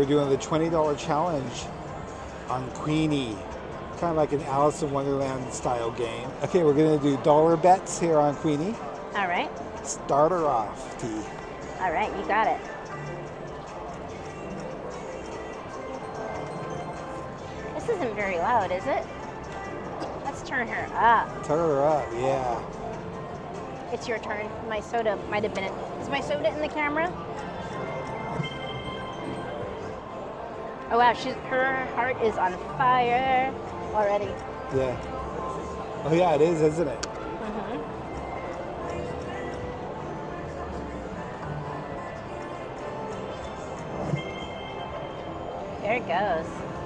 doing the $20 challenge on Queenie. Kind of like an Alice in Wonderland style game. Okay, we're gonna do dollar bets here on Queenie. All right. Start her off, T. All right, you got it. This isn't very loud, is it? Let's turn her up. Turn her up, yeah. It's your turn. My soda might have been in. Is my soda in the camera? Oh wow, her heart is on fire already. Yeah. Oh yeah, it is, isn't it? Mm-hmm. There it goes.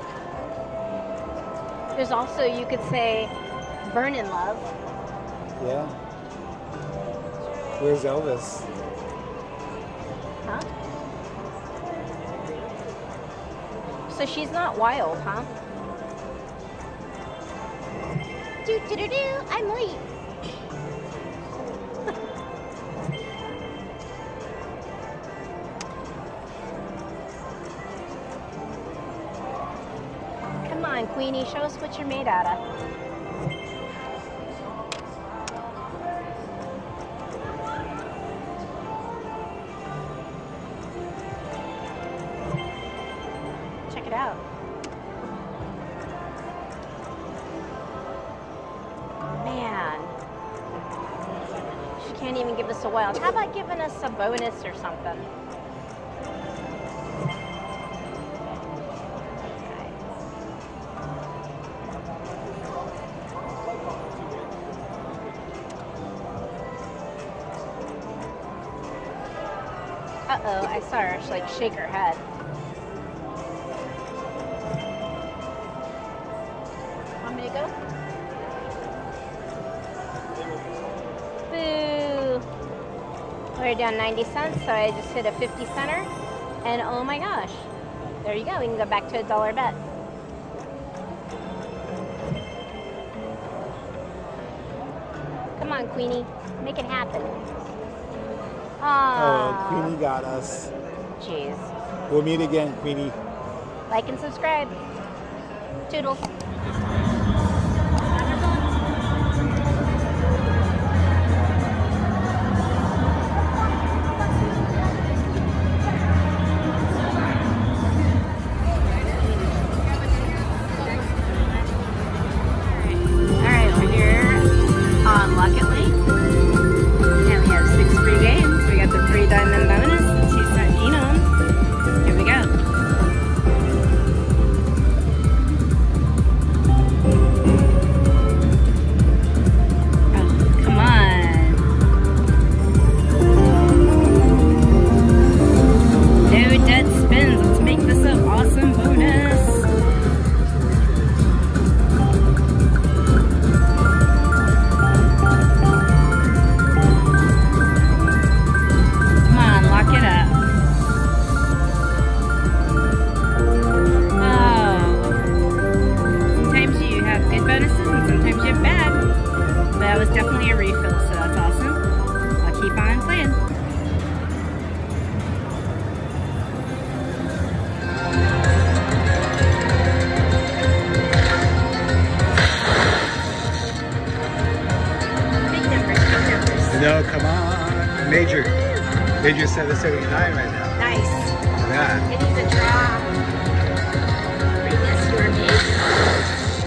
There's also, you could say, burn in love. Yeah. Where's Elvis? Huh? So she's not wild, huh? Do-do-do-do, I'm late. Come on, Queenie, show us what you're made out of. Check it out. Man. She can't even give us a wild. How about giving us a bonus or something? Uh-oh, I saw her like shake her head. Want me to go? Boo! We're down 90 cents, so I just hit a 50 center. And oh my gosh. There you go, we can go back to a dollar bet. Come on, Queenie, make it happen. Oh, Queenie got us. Jeez. We'll meet again, Queenie. Like and subscribe. Toodles. Alright, we're here on Locket Lake. And we have 6 free games. We got the 3 diamond bonus, the 2-cent genome. Here we go. Oh, come on. No dead spins. Let's make this an awesome bonus. Definitely a refill, so that's awesome. I'll keep on playing. Big numbers, big numbers. No, come on. Major 779 right now. Nice. Yeah. It needs a draw. Bring this to our game.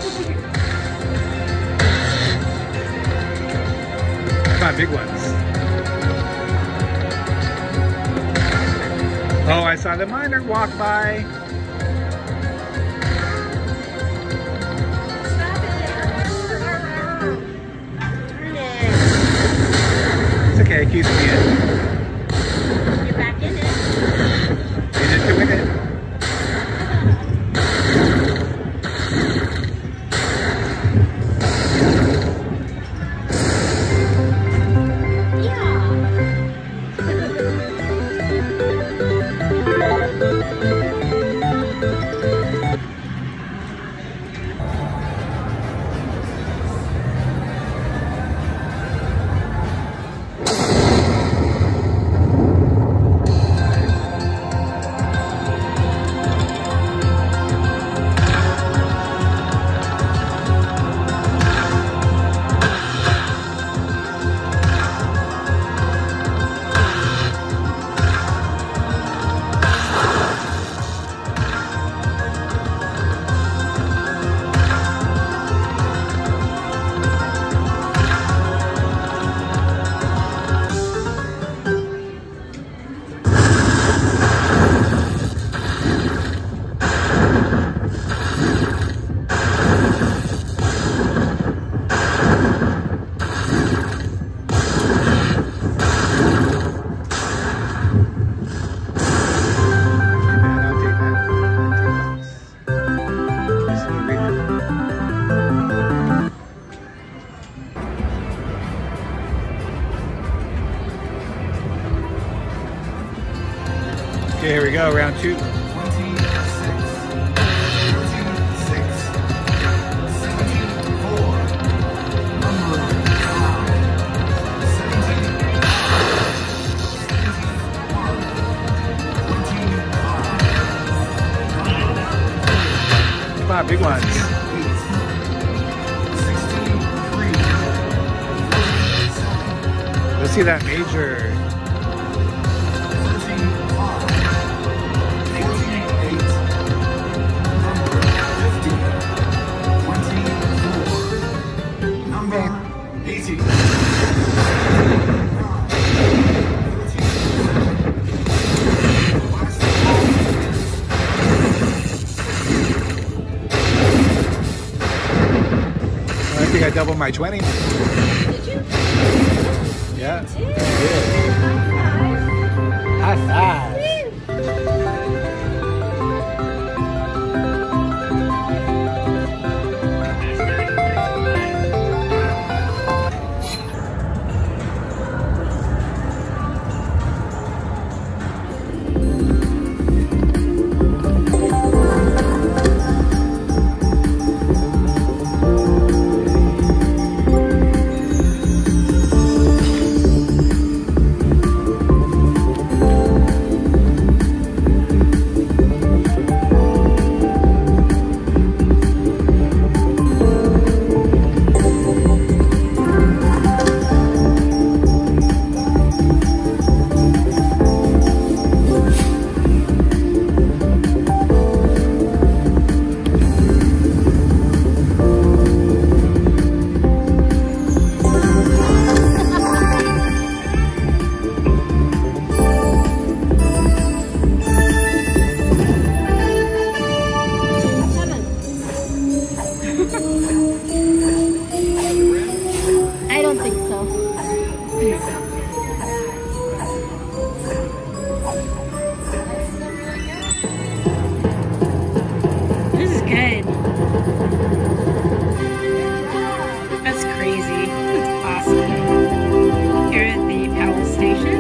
Big ones. Oh, I saw the miner walk by. Stop it. Turn it. It's okay, it keeps me in. You're back in it. You just doing it. Okay, here we go, round 2. Come on, big ones. Let's see that major. I think I doubled my 20. Did you? Yeah. Yeah. High five. I don't think so. This is good. That's crazy. That's awesome. Here at the Powell Station,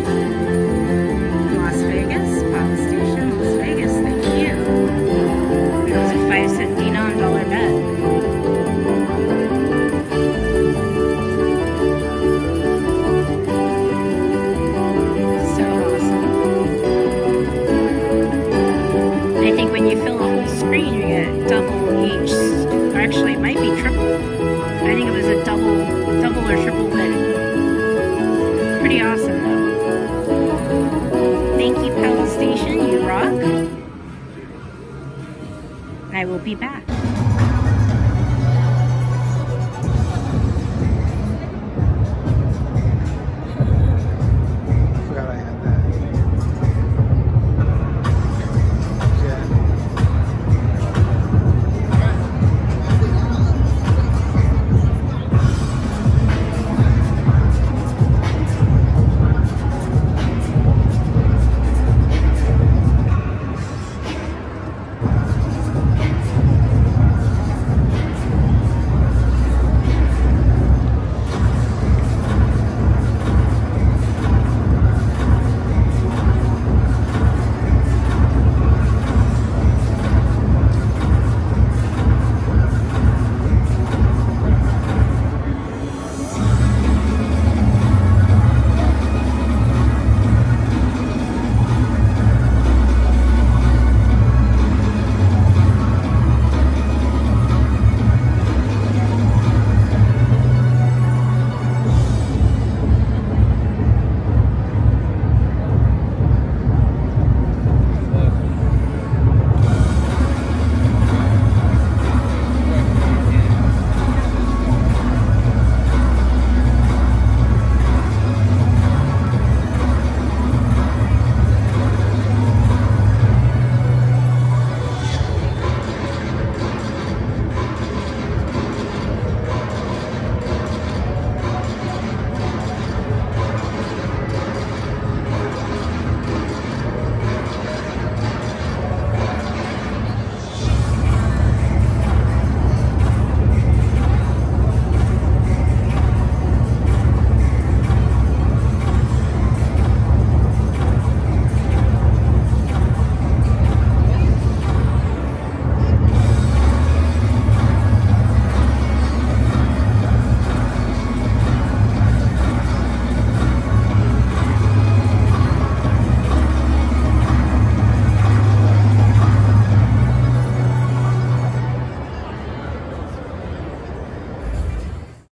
Las Vegas. Powell Station, Las Vegas. Thank you. That was a 5-cent denom dollar bet. I think when you fill a whole screen, you get double each, or actually it might be triple. I think it was a double or triple win. Pretty awesome though. Thank you, Powell Station, you rock. I will be back.